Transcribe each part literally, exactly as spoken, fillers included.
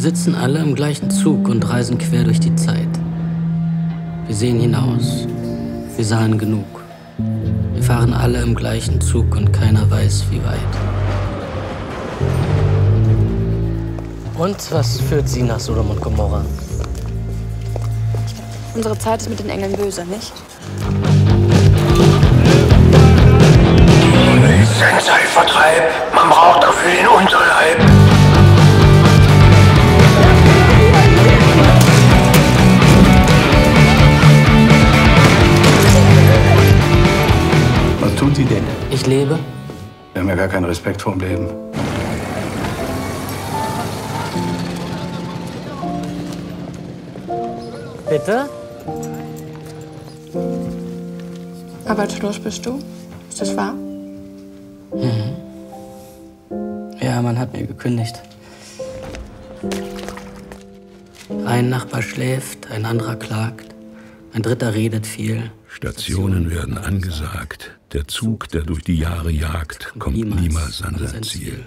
sitzen alle im gleichen Zug und reisen quer durch die Zeit. Wir sehen hinaus. Wir sahen genug. Wir fahren alle im gleichen Zug und keiner weiß, wie weit. Und was führt Sie nach Sodom und Gomorra? Unsere Zeit ist mit den Engeln böse, nicht? Nichts ein Zeitvertreib. Man braucht dafür den Unterleib. Was tun Sie denn? Ich lebe. Wir haben ja gar keinen Respekt vorm Leben. Bitte? Arbeitslos bist du? Ist das wahr? Mhm. Ja, man hat mir gekündigt. Ein Nachbar schläft, ein anderer klagt, ein dritter redet viel. Stationen werden angesagt. Der Zug, der durch die Jahre jagt, kommt niemals an sein Ziel.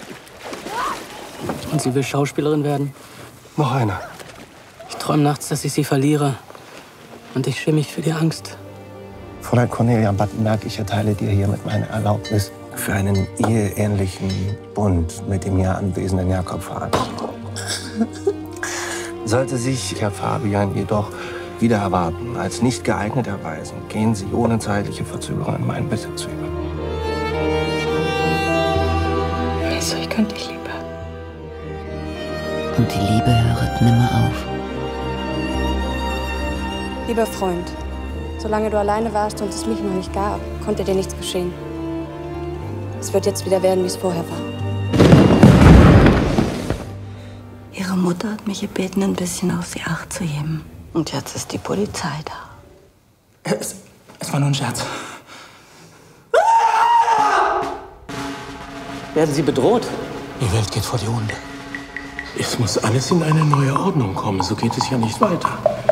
Und sie will Schauspielerin werden? Noch einer. Ich träume nachts, dass ich sie verliere. Und ich schäme mich für die Angst. Fräulein Cornelia Battenberg, ich erteile dir hiermit meine Erlaubnis für einen eheähnlichen Bund mit dem hier anwesenden Jakob Fabian. Sollte sich Herr Fabian jedoch wieder erwarten, als nicht geeignet erweisen, gehen Sie ohne zeitliche Verzögerung in meinen Besitz über. Also, ich könnte dich lieber. Und die Liebe hört nimmer auf. Lieber Freund, solange du alleine warst und es mich noch nicht gab, konnte dir nichts geschehen. Es wird jetzt wieder werden, wie es vorher war. Ihre Mutter hat mich gebeten, ein bisschen auf sie Acht zu geben. Und jetzt ist die Polizei da. Es, es war nur ein Scherz. Werden Sie bedroht? Die Welt geht vor die Hunde. Es muss alles in eine neue Ordnung kommen, so geht es ja nicht weiter.